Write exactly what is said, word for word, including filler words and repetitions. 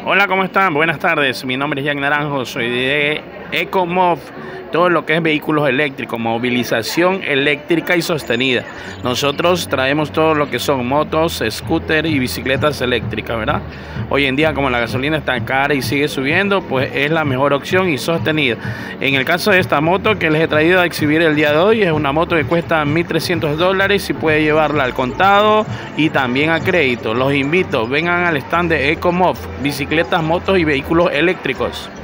Hola, ¿cómo están? Buenas tardes. Mi nombre es Jack Naranjo, soy de Ecomov, todo lo que es vehículos eléctricos, movilización eléctrica y sostenida. Nosotros traemos todo lo que son motos, scooters y bicicletas eléctricas, ¿verdad? Hoy en día, como la gasolina está cara y sigue subiendo, pues es la mejor opción y sostenida. En el caso de esta moto que les he traído a exhibir el día de hoy, es una moto que cuesta mil trescientos dólares y puede llevarla al contado y también a crédito. Los invito, vengan al stand de Ecomov, bicicletas, motos y vehículos eléctricos.